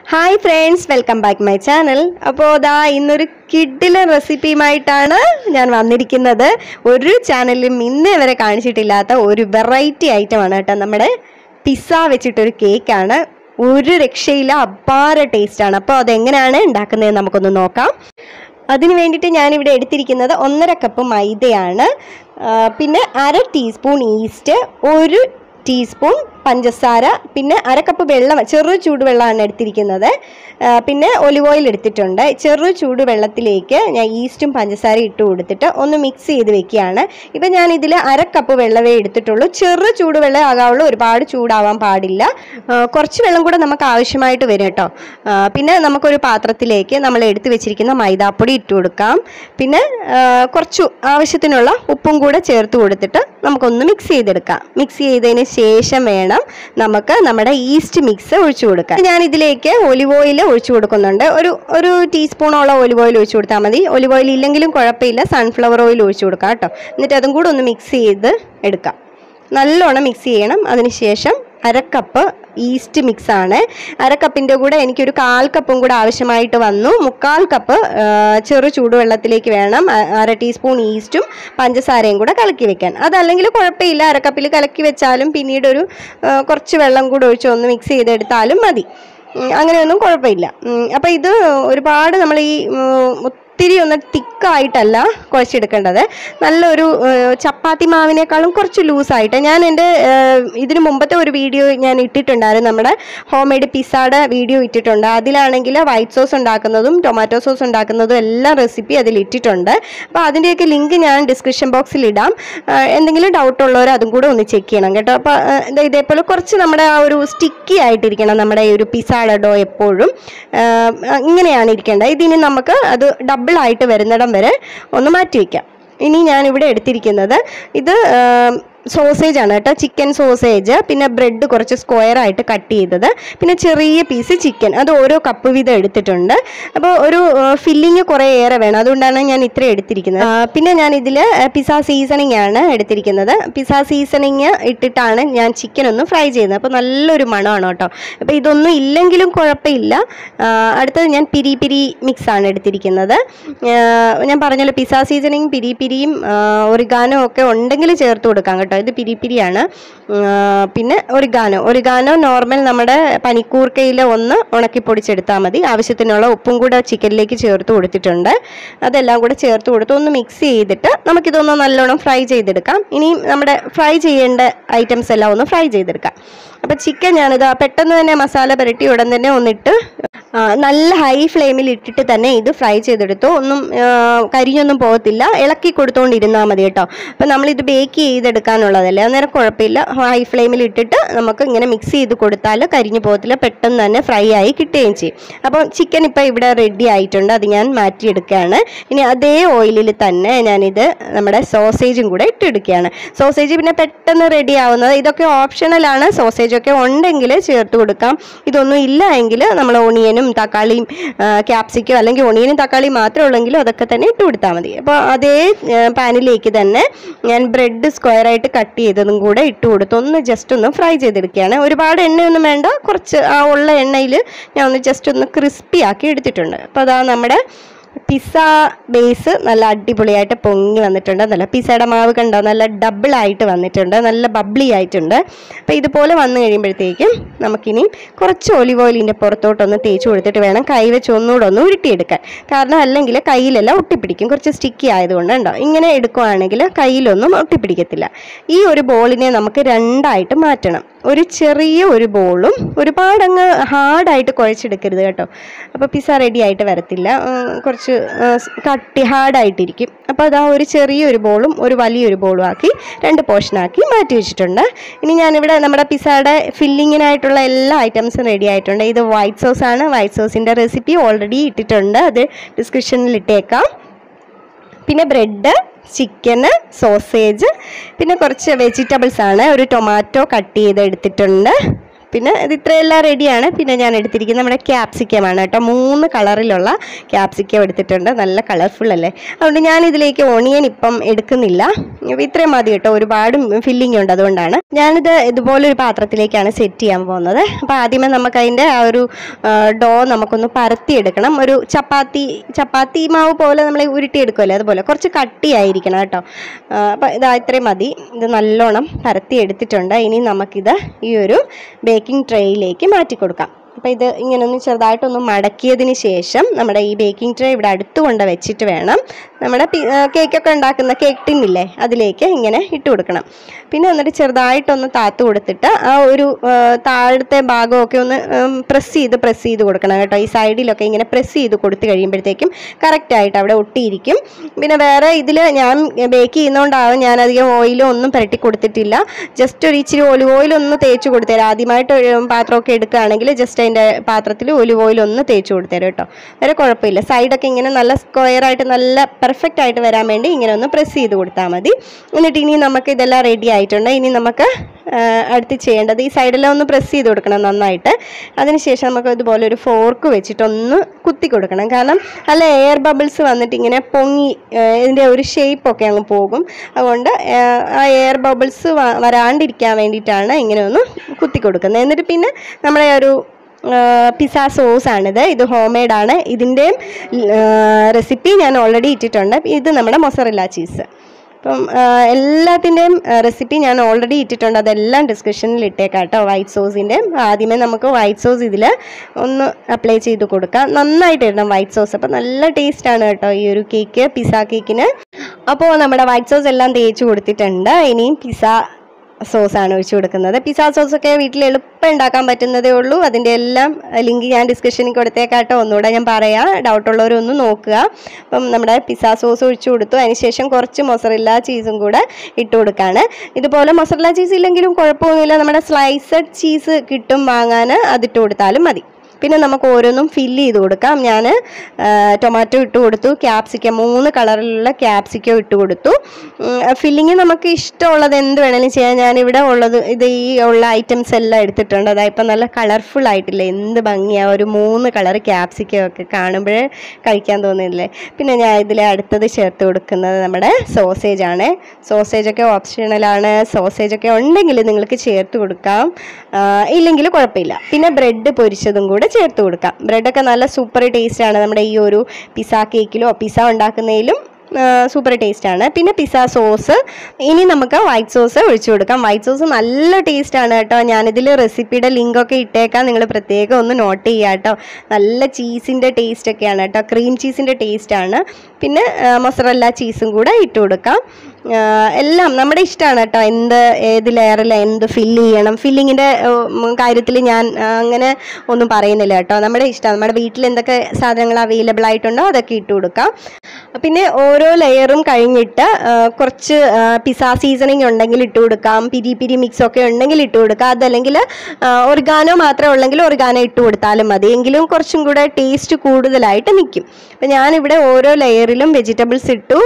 Hi friends, welcome back my channel. അപ്പോൾ ഇന്നൊരു കിഡിലൻ റെസിപ്പിയുമായിട്ടാണ് ഞാൻ വന്നിരിക്കുന്നത്. ഒരു ചാനലിലും ഇന്നേ വരെ കാണിച്ചിട്ടില്ലാത്ത ഒരു വെറൈറ്റി ഐറ്റമാണ് കേട്ടോ. നമ്മുടെ പിസ്സ വെച്ചിട്ടൊരു കേക്കാണ്. ഒരു രക്ഷയില്ല, അപാര ടേസ്റ്റാണ്. അപ്പോൾ അതെങ്ങനെയാണ് ഉണ്ടാക്കുന്നത് നമുക്കൊന്ന് നോക്കാം. അതിന് വേണ്ടിയിട്ട് ഞാനിവിടെ എടുത്തിരിക്കുന്നത് 1.5 കപ്പ് മൈദയാണ്, പിന്നെ 1/2 ടീസ്പൂൺ ഈസ്റ്റ്, 1 ടീസ്പൂൺ പഞ്ചസാര, പിന്നെ 1/2 കപ്പ് വെള്ളം, ചെറു ചൂടുവെള്ളമാണ് എടുത്തിരിക്കുന്നത്. പിന്നെ ഒലിവ് ഓയിൽ എടുത്തിട്ടുണ്ട്. ചെറു ചൂടുവെള്ളത്തിലേക്ക് ഞാൻ ഈസ്റ്റും പഞ്ചസാരയും ഇട്ട് കൊടുത്തിട്ട് ഒന്ന് മിക്സ് ചെയ്ത് വെക്കുകയാണ്. ഇപ്പം ഞാൻ ഇതിൽ 1/2 കപ്പ് വെള്ളമേ എടുത്തിട്ടുള്ളൂ. ചെറു ചൂടുവെള്ളം ആകാവുള്ളൂ, ഒരുപാട് ചൂടാവാൻ പാടില്ല. കുറച്ച് വെള്ളം കൂടെ നമുക്ക് ആവശ്യമായിട്ട് വരും കേട്ടോ. പിന്നെ നമുക്കൊരു പാത്രത്തിലേക്ക് നമ്മൾ എടുത്ത് വെച്ചിരിക്കുന്ന മൈദാപ്പൊടി ഇട്ട് കൊടുക്കാം. പിന്നെ കുറച്ച് ആവശ്യത്തിനുള്ള ഉപ്പും കൂടെ ചേർത്ത് കൊടുത്തിട്ട് നമുക്കൊന്ന് മിക്സ് ചെയ്തെടുക്കാം. മിക്സ് ചെയ്തതിന് ശേഷം വേണം നമുക്ക് നമ്മുടെ ഈസ്റ്റ് മിക്സ് ഒഴിച്ചു കൊടുക്കാം. ഞാൻ ഇതിലേക്ക് ഒലിവ് ഓയിൽ ഒഴിച്ചു കൊടുക്കുന്നുണ്ട്. ഒരു ടീസ്പൂണോളം ഒലിവ് ഓയിൽ ഒഴിച്ചു കൊടുത്താൽ മതി. ഒലിവ് ഓയിൽ ഇല്ലെങ്കിലും കുഴപ്പമില്ല, സൺഫ്ലവർ ഓയിൽ ഒഴിച്ചു കൊടുക്കാം കേട്ടോ. എന്നിട്ട് അതും കൂടെ ഒന്ന് മിക്സ് ചെയ്ത് എടുക്കാം. നല്ലോണം മിക്സ് ചെയ്യണം. അതിനുശേഷം 1/2 കപ്പ് ഈസ്റ്റ് മിക്സാണ്. 1/2 കപ്പിൻ്റെ കൂടെ എനിക്കൊരു 1/4 കപ്പും കൂടെ ആവശ്യമായിട്ട് വന്നു. 1/4 കപ്പ് ചെറു ചൂടുവെള്ളത്തിലേക്ക് വേണം 1/2 ടീസ്പൂൺ ഈസ്റ്റും പഞ്ചസാരയും കൂടെ കലക്കി വെക്കാൻ. അതല്ലെങ്കിൽ കുഴപ്പമില്ല, 1/2 കപ്പിൽ കലക്കി വെച്ചാലും പിന്നീട് കുറച്ച് വെള്ളം കൂടെ ഒഴിച്ച് ഒന്ന് മിക്സ് ചെയ്തെടുത്താലും മതി. അങ്ങനെയൊന്നും കുഴപ്പമില്ല. അപ്പോൾ ഇത് ഒരുപാട് നമ്മൾ ഒത്തിരി ഒന്ന് തിക്കായിട്ടല്ല കുഴച്ചെടുക്കേണ്ടത്. നല്ലൊരു ചപ്പാത്തി മാവിനേക്കാളും കുറച്ച് ലൂസായിട്ട്. ഞാൻ എൻ്റെ ഇതിന് മുമ്പത്തെ ഒരു വീഡിയോ ഞാൻ ഇട്ടിട്ടുണ്ടായിരുന്നു, നമ്മുടെ ഹോം മെയ്ഡ് പിസ്സയുടെ വീഡിയോ ഇട്ടിട്ടുണ്ട്. അതിലാണെങ്കിൽ വൈറ്റ് സോസ് ഉണ്ടാക്കുന്നതും ടൊമാറ്റോ സോസ് ഉണ്ടാക്കുന്നതും എല്ലാം റെസിപ്പി അതിൽ ഇട്ടിട്ടുണ്ട്. അപ്പോൾ അതിൻ്റെയൊക്കെ ലിങ്ക് ഞാൻ ഡിസ്ക്രിപ്ഷൻ ബോക്സിൽ ഇടാം. എന്തെങ്കിലും ഡൗട്ട് ഉള്ളവർ അതും കൂടെ ഒന്ന് ചെക്ക് ചെയ്യണം കേട്ടോ. അപ്പോൾ ഇതേപോലെ കുറച്ച് നമ്മുടെ ആ ഒരു സ്റ്റിക്കി ആയിട്ടിരിക്കണം നമ്മുടെ ഈ ഒരു പിസ്സയുടെ ഡോ. എപ്പോഴും ഇങ്ങനെയാണ് ഇരിക്കേണ്ടത്. ഇതിന് നമുക്ക് അത് ഡബിളായിട്ട് വരുന്നിടം വരെ ഒന്ന് മാറ്റി വയ്ക്കാം. ഇനി ഞാനിവിടെ എടുത്തിരിക്കുന്നത് ഇത് സോസേജ് ആണ് കേട്ടോ, ചിക്കൻ സോസേജ്. പിന്നെ ബ്രെഡ് കുറച്ച് സ്ക്വയർ ആയിട്ട് കട്ട് ചെയ്തത്, പിന്നെ ചെറിയ പീസ് ചിക്കൻ, അത് ഓരോ കപ്പ് വീതം എടുത്തിട്ടുണ്ട്. അപ്പോൾ ഒരു ഫില്ലിങ് കുറേ ഏറെ വേണം, അതുകൊണ്ടാണ് ഞാൻ ഇത്രയും എടുത്തിരിക്കുന്നത്. പിന്നെ ഞാൻ ഇതിൽ പിസ്സ സീസണിങ് ആണ് എടുത്തിരിക്കുന്നത്. പിസ്സ സീസണിങ് ഇട്ടിട്ടാണ് ഞാൻ ചിക്കൻ ഒന്ന് ഫ്രൈ ചെയ്യുന്നത്. അപ്പോൾ നല്ലൊരു മണമാണ് കേട്ടോ. അപ്പോൾ ഇതൊന്നും ഇല്ലെങ്കിലും കുഴപ്പമില്ല. അടുത്തത് ഞാൻ പിരി പിരി മിക്സ് ആണ് എടുത്തിരിക്കുന്നത്. ഞാൻ പറഞ്ഞല്ലോ, പിസ്സ സീസണിങ് പിരി പിരിയും ഒറിഗാനോ ഒക്കെ ഉണ്ടെങ്കിൽ ചേർത്ത് കൊടുക്കാം കേട്ടോ. ഇത് പിരി പിരിയാണ്. പിന്നെ ഒറിഗാനോ നോർമൽ നമ്മുടെ പനിക്കൂർക്കയിൽ ഒന്ന് ഉണക്കി പൊടിച്ചെടുത്താൽ മതി. ആവശ്യത്തിനുള്ള ഉപ്പും കൂടെ ചിക്കനിലേക്ക് ചേർത്ത് കൊടുത്തിട്ടുണ്ട്. അതെല്ലാം കൂടെ ചേർത്ത് കൊടുത്ത് ഒന്ന് മിക്സ് ചെയ്തിട്ട് നമുക്കിതൊന്ന് നല്ലോണം ഫ്രൈ ചെയ്തെടുക്കാം. ഇനി നമ്മുടെ ഫ്രൈ ചെയ്യേണ്ട ഐറ്റംസ് എല്ലാം ഒന്ന് ഫ്രൈ ചെയ്തെടുക്കാം. അപ്പോൾ ചിക്കൻ ഞാനിത് പെട്ടെന്ന് തന്നെ മസാല പുരട്ടി ഉടൻ തന്നെ ഒന്നിട്ട് നല്ല ഹൈ ഫ്ലെയിമിൽ ഇട്ടിട്ട് തന്നെ ഇത് ഫ്രൈ ചെയ്തെടുത്തു. ഒന്നും കരിഞ്ഞൊന്നും പോകത്തില്ല, ഇളക്കി കൊടുത്തുകൊണ്ടിരുന്നാൽ മതി കേട്ടോ. അപ്പോൾ നമ്മളിത് ബേക്ക് ചെയ്തെടുക്കാനുള്ളതല്ലേ, അന്നേരം കുഴപ്പമില്ല. ഹൈ ഫ്ലെയിമിൽ ഇട്ടിട്ട് നമുക്ക് ഇങ്ങനെ മിക്സ് ചെയ്ത് കൊടുത്താൽ കരിഞ്ഞു പോകത്തില്ല, പെട്ടെന്ന് തന്നെ ഫ്രൈ ആയി കിട്ടുകയും ചെയ്യും. അപ്പോൾ ചിക്കൻ ഇപ്പോൾ ഇവിടെ റെഡി ആയിട്ടുണ്ട്, അത് ഞാൻ മാറ്റിയെടുക്കുകയാണ്. ഇനി അതേ ഓയിലിൽ തന്നെ ഞാനിത് നമ്മുടെ സോസേജും കൂടെ ഇട്ടെടുക്കുകയാണ്. സോസേജ് പിന്നെ പെട്ടെന്ന് റെഡി ആവുന്നത്. ഇതൊക്കെ ഓപ്ഷണലാണ്, സോസേജൊക്കെ ഉണ്ടെങ്കിൽ ചേർത്ത് കൊടുക്കാം. ഇതൊന്നും ഇല്ല എങ്കിൽ നമ്മൾ ഓണിയനും തക്കാളിയും ക്യാപ്സിക്കോ, അല്ലെങ്കിൽ ഓണിയനും തക്കാളിയും മാത്രമേ ഉള്ളെങ്കിലും അതൊക്കെ തന്നെ ഇട്ട് കൊടുത്താൽ മതി. അപ്പോൾ അതേ പാനിലേക്ക് തന്നെ ഞാൻ ബ്രെഡ് സ്ക്വയർ ആയിട്ട് കട്ട് ചെയ്തതും കൂടെ ഇട്ട് കൊടുത്ത് ഒന്ന് ജസ്റ്റ് ഒന്ന് ഫ്രൈ ചെയ്തെടുക്കുകയാണ്. ഒരുപാട് എണ്ണയൊന്നും വേണ്ട, കുറച്ച് ആ ഉള്ള എണ്ണയിൽ ഞാൻ ഒന്ന് ജസ്റ്റ് ഒന്ന് ക്രിസ്പി ആക്കി എടുത്തിട്ടുണ്ട്. അപ്പോൾ നമ്മുടെ പിസ്സ ബേസ് നല്ല അടിപൊളിയായിട്ട് പൊങ്ങി വന്നിട്ടുണ്ട്. നല്ല പിസ്സയുടെ മാവ് കണ്ടോ, നല്ല ഡബിളായിട്ട് വന്നിട്ടുണ്ട്, നല്ല ബബ്ലി ആയിട്ടുണ്ട്. അപ്പോൾ ഇതുപോലെ വന്നു കഴിയുമ്പോഴത്തേക്കും നമുക്കിനി കുറച്ച് ഒലിവ് ഓയിലിൻ്റെ പുറത്തോട്ടൊന്ന് തേച്ച് കൊടുത്തിട്ട് വേണം കൈ വെച്ച് ഒന്നുകൂടെ ഒന്ന് ഉരുട്ടിയെടുക്കാൻ. കാരണം അല്ലെങ്കിൽ കയ്യിലെല്ലാം ഒട്ടിപ്പിടിക്കും, കുറച്ച് സ്റ്റിക്കി ആയതുകൊണ്ട്. ഉണ്ടോ, ഇങ്ങനെ എടുക്കുകയാണെങ്കിൽ കയ്യിലൊന്നും ഒട്ടിപ്പിടിക്കത്തില്ല. ഈ ഒരു ബോളിനെ നമുക്ക് രണ്ടായിട്ട് മാറ്റണം. ഒരു ചെറിയ ഒരു ബോളും, ഒരുപാടങ്ങ് ഹാർഡായിട്ട് കുഴച്ചെടുക്കരുത് കേട്ടോ. അപ്പോൾ പിസ്സ റെഡി ആയിട്ട് വരത്തില്ല, കുറച്ച് കട്ടി ഹാർഡായിട്ടിരിക്കും. അപ്പോൾ ഒരു ചെറിയൊരു ബോളും ഒരു വലിയൊരു ബോളും ആക്കി 2 പോർഷനാക്കി മാറ്റി വെച്ചിട്ടുണ്ട്. ഇനി ഞാനിവിടെ നമ്മുടെ പിസ്സയുടെ ഫില്ലിങ്ങിനായിട്ടുള്ള എല്ലാ ഐറ്റംസും റെഡി ആയിട്ടുണ്ട്. ഇത് വൈറ്റ് സോസാണ്. വൈറ്റ് സോസിൻ്റെ റെസിപ്പി ഓൾറെഡി ഇട്ടിട്ടുണ്ട്, അത് ഡിസ്ക്രിപ്ഷനിൽ ഇട്ടേക്കാം. പിന്നെ ബ്രെഡ്, ചിക്കന്, സോസേജ്, പിന്നെ കുറച്ച് വെജിറ്റബിൾസ് ആണ്. ഒരു ടൊമാറ്റോ കട്ട് ചെയ്ത് എടുത്തിട്ടുണ്ട്, പിന്നെ ഇത് ഇത്രയെല്ലാം റെഡിയാണ്. പിന്നെ ഞാൻ എടുത്തിരിക്കുന്നത് നമ്മുടെ ക്യാപ്സിക്കമാണ് കേട്ടോ. 3 കളറിലുള്ള ക്യാപ്സിക്കം എടുത്തിട്ടുണ്ട്. നല്ല കളർഫുൾ അല്ലേ. അതുകൊണ്ട് ഞാൻ ഇതിലേക്ക് ഓണിയൻ ഇപ്പം എടുക്കുന്നില്ല. ഇത്രയും മതി കേട്ടോ. ഒരുപാട് ഫില്ലിംഗ് ഉണ്ട്, അതുകൊണ്ടാണ്. ഞാനിത് ഇതുപോലൊരു പാത്രത്തിലേക്കാണ് സെറ്റ് ചെയ്യാൻ പോകുന്നത്. അപ്പോൾ ആദ്യമേ നമുക്ക് അതിൻ്റെ ആ ഒരു ഡോ നമുക്കൊന്ന് പരത്തിയെടുക്കണം. ഒരു ചപ്പാത്തി മാവ് പോലെ നമ്മൾ ഉരുട്ടിയെടുക്കുമല്ലോ, അതുപോലെ കുറച്ച് കട്ടിയായിരിക്കണം കേട്ടോ. അപ്പോൾ ഇതാ ഇത്രയും മതി. ഇത് നല്ലോണം പരത്തി എടുത്തിട്ടുണ്ട്. ഇനി നമുക്കിത് ഈ ഒരു ബേക്കിംഗ് ട്രേയിലേക്ക് മാറ്റി കൊടുക്കാം. അപ്പോൾ ഇത് ഇങ്ങനെ ഒന്ന് ചെറുതായിട്ടൊന്ന് മടക്കിയതിന് ശേഷം നമ്മുടെ ഈ ബേക്കിംഗ് ട്രേ ഇവിടെ അടുത്ത് കൊണ്ട് വെച്ചിട്ട് വേണം നമ്മുടെ കേക്കൊക്കെ ഉണ്ടാക്കുന്ന കേക്ക് ടിന്നില്ലേ അതിലേക്ക് ഇങ്ങനെ ഇട്ട് കൊടുക്കണം. പിന്നെ എന്നിട്ട് ചെറുതായിട്ടൊന്ന് താത്ത് കൊടുത്തിട്ട് ആ ഒരു താഴത്തെ ഭാഗമൊക്കെ ഒന്ന് പ്രസ് ചെയ്ത് കൊടുക്കണം കേട്ടോ. ഈ സൈഡിലൊക്കെ ഇങ്ങനെ പ്രസ് ചെയ്ത് കൊടുത്ത് കഴിയുമ്പോഴത്തേക്കും കറക്റ്റായിട്ട് അവിടെ ഒട്ടിയിരിക്കും. പിന്നെ വേറെ ഇതിൽ ഞാൻ ബേക്ക് ചെയ്യുന്നതുകൊണ്ടാവും ഞാൻ അധികം ഓയിലും ഒന്നും പുരട്ടി കൊടുത്തിട്ടില്ല. ജസ്റ്റ് ഒരു ഇച്ചിരി ഒലിവ് ഓയിലൊന്ന് തേച്ച് കൊടുത്തേരാം. ആദ്യമായിട്ട് പാത്രമൊക്കെ എടുക്കുകയാണെങ്കിൽ ജസ്റ്റ് അതിൻ്റെ പാത്രത്തിൽ ഒലിവ് ഓയിലൊന്ന് തേച്ച് കൊടുത്തേരും കേട്ടോ. വേറെ കുഴപ്പമില്ല. സൈഡൊക്കെ ഇങ്ങനെ നല്ല സ്ക്വയറായിട്ട് നല്ല പെർഫെക്റ്റ് ആയിട്ട് വരാൻ വേണ്ടി ഇങ്ങനെ ഒന്ന് പ്രസ് ചെയ്ത് കൊടുത്താൽ മതി. എന്നിട്ട് ഇനി നമുക്ക് ഇതെല്ലാം റെഡി ആയിട്ടുണ്ട്. ഇനി നമുക്ക് അടുത്ത് ചെയ്യേണ്ടത് ഈ സൈഡെല്ലാം ഒന്ന് പ്രസ് ചെയ്ത് കൊടുക്കണം നന്നായിട്ട്. അതിനുശേഷം നമുക്ക് ഇതുപോലെ ഒരു ഫോർക്ക് വെച്ചിട്ടൊന്ന് കുത്തി കൊടുക്കണം. കാരണം നല്ല എയർ ബബിൾസ് വന്നിട്ട് ഇങ്ങനെ പൊങ്ങി ഇതിൻ്റെ ഒരു ഷേപ്പൊക്കെ അങ്ങ് പോകും. അതുകൊണ്ട് ആ എയർ ബബിൾസ് വരാണ്ടിരിക്കാൻ വേണ്ടിയിട്ടാണ് ഇങ്ങനെ ഒന്ന് കുത്തി കൊടുക്കുന്നത്. എന്നിട്ട് പിന്നെ നമ്മുടെ ഒരു പിസ്സ സോസാണിത്. ഇത് ഹോം മെയ്ഡാണ്. ഇതിൻ്റെയും റെസിപ്പി ഞാൻ ഓൾറെഡി ഇട്ടിട്ടുണ്ട്. ഇത് നമ്മുടെ മൊസറല്ല ചീസ്. അപ്പം എല്ലാത്തിൻ്റെയും റെസിപ്പി ഞാൻ ഓൾറെഡി ഇട്ടിട്ടുണ്ട്. അതെല്ലാം ഡിസ്ക്രിപ്ഷനിൽ ഇട്ടേക്കാം കേട്ടോ. വൈറ്റ് സോസിൻ്റെ ആദ്യമേ നമുക്ക് വൈറ്റ് സോസ് ഇതിൽ ഒന്ന് അപ്ലൈ ചെയ്ത് കൊടുക്കാം. നന്നായിട്ട് ഇടണം വൈറ്റ് സോസ്. അപ്പോൾ നല്ല ടേസ്റ്റാണ് കേട്ടോ ഈ ഒരു കേക്ക്, പിസ്സ കേക്കിന്. അപ്പോൾ നമ്മുടെ വൈറ്റ് സോസ് എല്ലാം തേച്ച് കൊടുത്തിട്ടുണ്ട്. ഇനിയും പിസ്സ സോസാണ് ഒഴിച്ചു കൊടുക്കുന്നത്. പിസ്സ സോസൊക്കെ വീട്ടിൽ എളുപ്പം ഉണ്ടാക്കാൻ പറ്റുന്നതേ ഉള്ളൂ. അതിൻ്റെ എല്ലാം ലിങ്ക് ഞാൻ ഡിസ്ക്രിപ്ഷനിൽ കൊടുത്തേക്കാട്ടോ. ഒന്നുകൂടെ ഞാൻ പറയാം, ഡൗട്ടുള്ളവരൊന്ന് നോക്കുക. അപ്പം നമ്മുടെ പിസ്സ സോസ് ഒഴിച്ചു കൊടുത്തു. അതിനുശേഷം കുറച്ച് മൊസറല്ല ചീസും കൂടെ ഇട്ട് കൊടുക്കുകയാണ്. ഇതുപോലെ മൊസറല്ല ചീസ് ഇല്ലെങ്കിലും കുഴപ്പമൊന്നുമില്ല. നമ്മുടെ സ്ലൈസഡ് ചീസ് കിട്ടും വാങ്ങാൻ, അതിട്ട് കൊടുത്താലും മതി. പിന്നെ നമുക്ക് ഓരോന്നും ഫില്ല് ചെയ്ത് കൊടുക്കാം. ഞാൻ ടൊമാറ്റോ ഇട്ട് കൊടുത്തു, ക്യാപ്സിക്കം 3 കളറിലുള്ള ക്യാപ്സിക്കം ഇട്ട് കൊടുത്തു. ഫില്ലിങ് നമുക്ക് ഇഷ്ടമുള്ളത് എന്ത് വേണമെങ്കിലും ചെയ്യാം. ഞാനിവിടെ ഉള്ളത് ഇത് ഈ ഉള്ള ഐറ്റംസ് എല്ലാം എടുത്തിട്ടുണ്ട്. അതായത് ഇപ്പം നല്ല കളർഫുൾ ആയിട്ടില്ലേ, എന്ത് ഭംഗിയാണ്. ഒരു 3 കളർ ക്യാപ്സിക്കം ഒക്കെ കാണുമ്പോഴേ കഴിക്കാൻ തോന്നുന്നില്ലേ. പിന്നെ ഞാൻ ഇതിൽ അടുത്തത് ചേർത്ത് കൊടുക്കുന്നത് നമ്മുടെ സോസേജാണ്. സോസേജൊക്കെ ഓപ്ഷണലാണ്. സോസേജൊക്കെ ഉണ്ടെങ്കിൽ നിങ്ങൾക്ക് ചേർത്ത് കൊടുക്കാം, ഇല്ലെങ്കിൽ കുഴപ്പമില്ല. പിന്നെ ബ്രെഡ് പൊരിച്ചതും കൂടെ ചേർത്ത് കൊടുക്കാം. ബ്രെഡൊക്കെ നല്ല സൂപ്പർ ടേസ്റ്റാണ്. നമ്മുടെ ഈ ഒരു പിസ്സ കേക്കിലോ പിസ്സ ഉണ്ടാക്കുന്നതിലും സൂപ്പർ ടേസ്റ്റാണ്. പിന്നെ പിസ്സ സോസ്, ഇനി നമുക്ക് വൈറ്റ് സോസ് ഒഴിച്ചു കൊടുക്കാം. വൈറ്റ് സോസ് നല്ല ടേസ്റ്റാണ് കേട്ടോ. ഞാനിതിൽ റെസിപ്പിയുടെ ലിങ്കൊക്കെ ഇട്ടേക്കാം, നിങ്ങൾ പ്രത്യേകം ഒന്ന് നോട്ട് ചെയ്യുക കേട്ടോ. നല്ല ചീസിൻ്റെ ടേസ്റ്റൊക്കെയാണ് കേട്ടോ, ക്രീം ചീസിൻ്റെ ടേസ്റ്റാണ്. പിന്നെ മൊസറല്ല ചീസും കൂടെ ഇട്ട് കൊടുക്കാം. എല്ലാം നമ്മുടെ ഇഷ്ടമാണ് കേട്ടോ, ഏത് ലെയറിൽ എന്ത് ഫില്ല് ചെയ്യണം. ഫില്ലിങ്ങിൻ്റെ കാര്യത്തിൽ ഞാൻ അങ്ങനെ ഒന്നും പറയുന്നില്ല കേട്ടോ. നമ്മുടെ ഇഷ്ടമാണ്. നമ്മുടെ വീട്ടിൽ എന്തൊക്കെ സാധനങ്ങൾ അവൈലബിൾ ആയിട്ടുണ്ടോ അതൊക്കെ ഇട്ട് കൊടുക്കാം. പിന്നെ ഓരോ ലെയറും കഴിഞ്ഞിട്ട് കുറച്ച് പിസ്സ സീസണിങ് ഉണ്ടെങ്കിൽ ഇട്ട് കൊടുക്കാം. പിരി മിക്സൊക്കെ ഉണ്ടെങ്കിൽ ഇട്ട് കൊടുക്കാം. അതല്ലെങ്കിൽ ഒറിഗാനോ മാത്രമേ ഉള്ളെങ്കിൽ ഒറിഗാനോ ഇട്ട് കൊടുത്താലും മതി. എങ്കിലും കുറച്ചും കൂടെ ടേസ്റ്റ് കൂടുതലായിട്ട് നിൽക്കും. അപ്പം ഞാനിവിടെ ഓരോ ലെയറിലും വെജിറ്റബിൾസ് ഇട്ടു,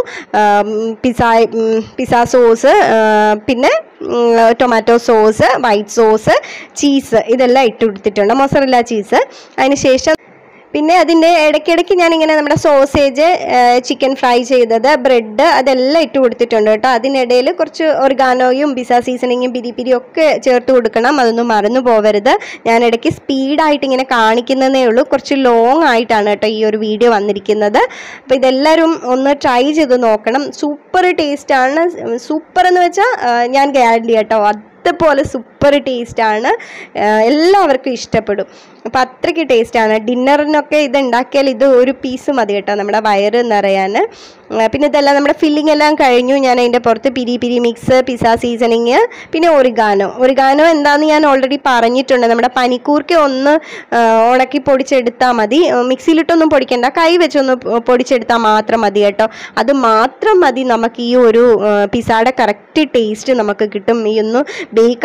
പിസ്സ സോസ്, പിന്നെ tomato sauce, white sauce, cheese ഇതെല്ലാം ഇട്ട് കൊടുത്തിട്ടുണ്ട്, മൊസറല്ല ചീസ്. അതിനുശേഷം പിന്നെ അതിൻ്റെ ഇടയ്ക്കിടയ്ക്ക് ഞാനിങ്ങനെ നമ്മുടെ സോസേജ്, ചിക്കൻ ഫ്രൈ ചെയ്തത്, ബ്രെഡ് അതെല്ലാം ഇട്ട് കൊടുത്തിട്ടുണ്ട് കേട്ടോ. അതിനിടയിൽ കുറച്ച് ഒറിഗാനോയും പിസ്സ സീസണിങ്ങും പിരി ഒക്കെ ചേർത്ത് കൊടുക്കണം. അതൊന്നും മറന്നു പോകരുത്. ഞാൻ ഇടയ്ക്ക് സ്പീഡായിട്ട് ഇങ്ങനെ കാണിക്കുന്നതേ ഉള്ളൂ. കുറച്ച് ലോങ് ആയിട്ടാണ് കേട്ടോ ഈ ഒരു വീഡിയോ വന്നിരിക്കുന്നത്. അപ്പോൾ ഇതെല്ലാവരും ഒന്ന് ട്രൈ ചെയ്ത് നോക്കണം. സൂപ്പർ ടേസ്റ്റാണ്. സൂപ്പർ എന്ന് വെച്ചാൽ ഞാൻ ഗ്യാരണ്ടി കേട്ടോ, അതുപോലെ സൂപ്പർ ടേസ്റ്റാണ്. എല്ലാവർക്കും ഇഷ്ടപ്പെടും. അപ്പോൾ അത്രയ്ക്ക് ടേസ്റ്റാണ്. ഡിന്നറിനൊക്കെ ഇത് ഉണ്ടാക്കിയാൽ ഇത് ഒരു പീസ് മതി കേട്ടോ, നമ്മുടെ വയറ് നിറയാൻ. പിന്നെ ഇതെല്ലാം നമ്മുടെ ഫില്ലിംഗ് എല്ലാം കഴിഞ്ഞു. ഞാൻ അതിൻ്റെ പുറത്ത് പിരി മിക്സ്, പിസ്സ സീസണിങ്, പിന്നെ ഒറിഗാനോ എന്താണെന്ന് ഞാൻ ഓൾറെഡി പറഞ്ഞിട്ടുണ്ട്. നമ്മുടെ പനിക്കൂർക്ക ഒന്ന് ഉണക്കി പൊടിച്ചെടുത്താൽ മതി. മിക്സിയിലിട്ടൊന്നും പൊടിക്കണ്ട, കൈ വെച്ചൊന്ന് പൊടിച്ചെടുത്താൽ മാത്രം മതി കേട്ടോ. അത് മാത്രം മതി നമുക്ക് ഈ ഒരു പിസ്സയുടെ കറക്റ്റ് ടേസ്റ്റ് നമുക്ക് കിട്ടും. ഈ ഒന്ന് ബേക്കായി വരുമ്പോൾ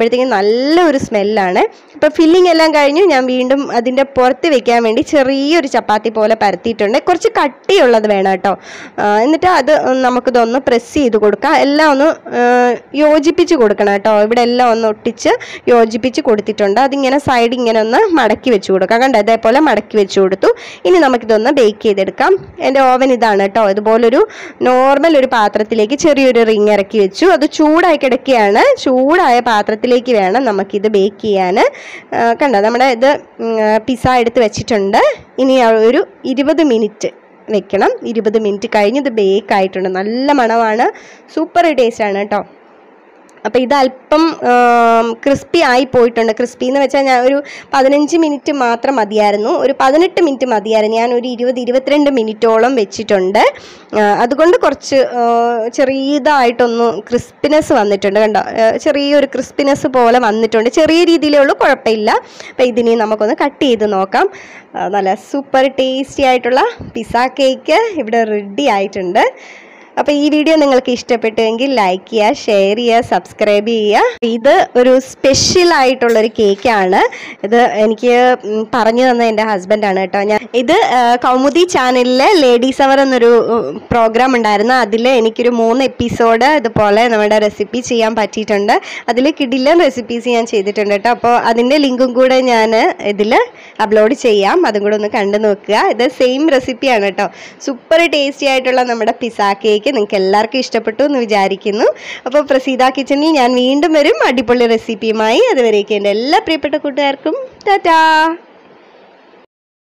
കഴിയുമ്പോഴത്തേക്കും നല്ലൊരു സ്മെല്ലാണ്. ഇപ്പോൾ ഫില്ലിംഗ് എല്ലാം കഴിഞ്ഞു. ഞാൻ വീണ്ടും അതിൻ്റെ പുറത്ത് വെക്കാൻ വേണ്ടി ചെറിയൊരു ചപ്പാത്തി പോലെ പരത്തിയിട്ടുണ്ട്. കുറച്ച് കട്ടിയുള്ളത് വേണം കേട്ടോ. എന്നിട്ട് അത് നമുക്കിതൊന്ന് പ്രസ് ചെയ്ത് കൊടുക്കാം. എല്ലാം ഒന്ന് യോജിപ്പിച്ച് കൊടുക്കണം കേട്ടോ. ഇവിടെ എല്ലാം ഒന്ന് ഒട്ടിച്ച് യോജിപ്പിച്ച് കൊടുത്തിട്ടുണ്ട്. അതിങ്ങനെ സൈഡ് ഇങ്ങനെ ഒന്ന് മടക്കി വെച്ച് കൊടുക്കാം. കണ്ടോ, ഇതേപോലെ മടക്കി വെച്ച് കൊടുത്തു. ഇനി നമുക്കിതൊന്ന് ബേക്ക് ചെയ്തെടുക്കാം. എൻ്റെ ഓവൻ ഇതാണ് കേട്ടോ. ഇതുപോലൊരു നോർമൽ ഒരു പാത്രത്തിലേക്ക് ചെറിയൊരു റിങ് ഇറക്കി വെച്ചു. അത് ചൂടായി കിടക്കുകയാണ്. ചൂടായ പാത്രത്തിലേക്ക് വേണം നമുക്കിത് ബേക്ക് ചെയ്യാൻ. കണ്ടോ, നമ്മുടെ ഇത് പിസ്സ എടുത്ത് വെച്ചിട്ടുണ്ട്. ഇനി ഒരു 20 മിനിറ്റ് വെക്കണം. 20 മിനിറ്റ് കഴിഞ്ഞ് ഇത് ബേക്ക് ആയിട്ടുണ്ട്. നല്ല മണമാണ്, സൂപ്പർ ടേസ്റ്റ് ആണ് കേട്ടോ. അപ്പോൾ ഇത് അല്പം ക്രിസ്പി ആയി പോയിട്ടുണ്ട്. ക്രിസ്പി എന്ന് വെച്ചാൽ ഞാൻ ഒരു 15 മിനിറ്റ് മാത്രം മതിയായിരുന്നു, ഒരു 18 മിനിറ്റ് മതിയായിരുന്നു. ഞാൻ ഒരു 20-22 മിനിറ്റോളം വെച്ചിട്ടുണ്ട്. അതുകൊണ്ട് കുറച്ച് ചെറിയതായിട്ടൊന്ന് ക്രിസ്പിനെസ് വന്നിട്ടുണ്ട്. കണ്ടോ, ചെറിയൊരു ക്രിസ്പിനെസ് പോലെ വന്നിട്ടുണ്ട്. ചെറിയ രീതിയിലേ ഉള്ളൂ, കുഴപ്പമില്ല. അപ്പോൾ ഇതിനി നമുക്കൊന്ന് കട്ട് ചെയ്ത് നോക്കാം. നല്ല സൂപ്പർ ടേസ്റ്റി ആയിട്ടുള്ള പിസ്സ കേക്ക് ഇവിടെ റെഡി ആയിട്ടുണ്ട്. അപ്പോൾ ഈ വീഡിയോ നിങ്ങൾക്ക് ഇഷ്ടപ്പെട്ടുവെങ്കിൽ ലൈക്ക് ചെയ്യുക, ഷെയർ ചെയ്യുക, സബ്സ്ക്രൈബ് ചെയ്യുക. ഇത് ഒരു സ്പെഷ്യൽ ആയിട്ടുള്ളൊരു കേക്കാണ്. ഇത് എനിക്ക് പറഞ്ഞു തന്ന എൻ്റെ ഹസ്ബൻഡാണ് കേട്ടോ. ഇത് കൗമുദി ചാനലിലെ ലേഡീസ് അവർ എന്നൊരു പ്രോഗ്രാം ഉണ്ടായിരുന്നു. അതിൽ എനിക്കൊരു 3 എപ്പിസോഡ് ഇതുപോലെ നമ്മുടെ റെസിപ്പി ചെയ്യാൻ പറ്റിയിട്ടുണ്ട്. അതിൽ കിടിലൻ റെസിപ്പീസ് ഞാൻ ചെയ്തിട്ടുണ്ട് കേട്ടോ. അപ്പോൾ അതിൻ്റെ ലിങ്കും കൂടെ ഞാൻ ഇതിൽ അപ്ലോഡ് ചെയ്യാം. അതും കൂടെ ഒന്ന് കണ്ടു നോക്കുക. ഇത് സെയിം റെസിപ്പിയാണ് കേട്ടോ. സൂപ്പർ ടേസ്റ്റി ആയിട്ടുള്ള നമ്മുടെ പിസ്സ കേക്ക് നിങ്ങൾക്ക് എല്ലാവർക്കും ഇഷ്ടപ്പെട്ടു എന്ന് വിചാരിക്കുന്നു. അപ്പോൾ പ്രസീത കിച്ചണിൽ ഞാൻ വീണ്ടും വരും അടിപൊളി റെസിപ്പിയുമായി. അതുവരേക്കും എൻ്റെ എല്ലാ പ്രിയപ്പെട്ട കൂട്ടുകാർക്കും ടാറ്റാ.